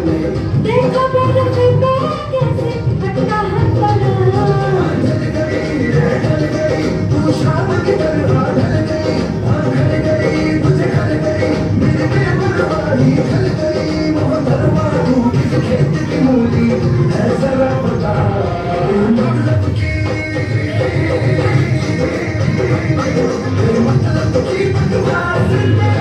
देखा मेरा बेटा कैसे हटता है परा। तू शाम की तरह ढल गई, ढल गई, तुझे ढल गई, मेरे बेवरवाही ढल गई। मोहतरमा तू किस खेत की मूली है जरा बता, मतलब की मतलब की बकवास।